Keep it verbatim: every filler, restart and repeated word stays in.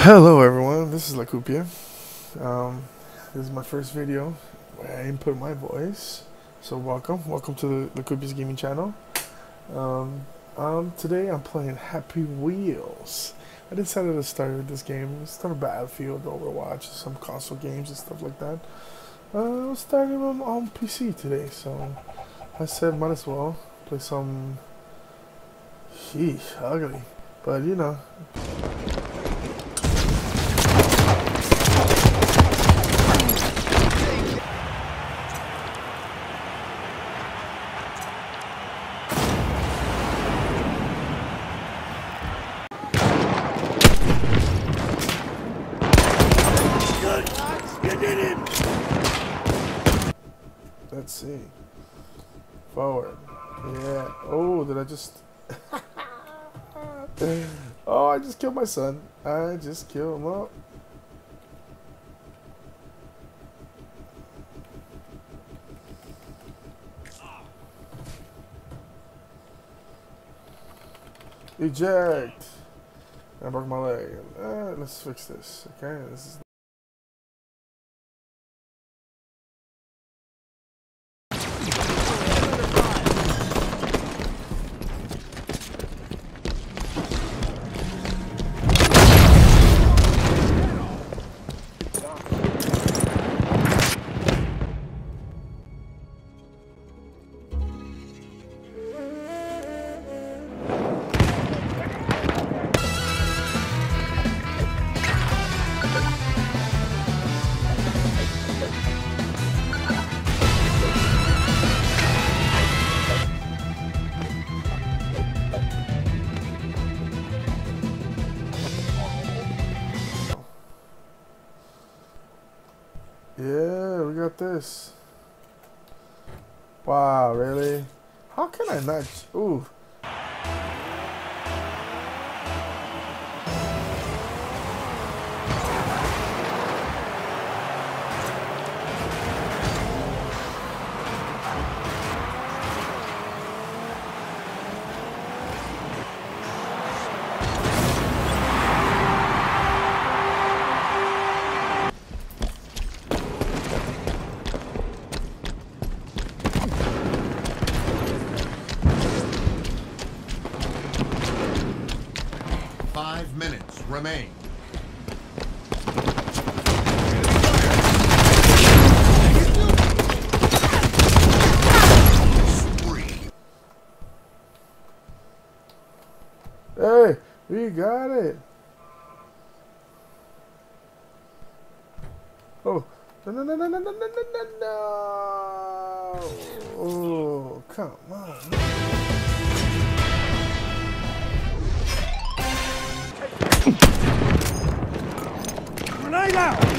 Hello everyone, this is Lakupia. Um, this is my first video where I input my voice. So welcome, welcome to the Lakupias Gaming channel. Um, um, today I'm playing Happy Wheels. I decided to start with this game. Start a Battlefield, Overwatch, some console games and stuff like that. Uh, I started on, on P C today, so I said might as well play some. Sheesh, ugly, but you know. Let's see. Forward. Yeah. Oh, did I just... oh, I just killed my son. I just killed him up. Eject. I broke my leg. Uh, let's fix this. Okay. This is... Yeah, we got this. Wow, really? How can I not? Ooh. Five minutes remain. Spree. Hey, we got it. Oh, no, no, no, no, no, no, no, no, no. Oh, come on. Grenade out!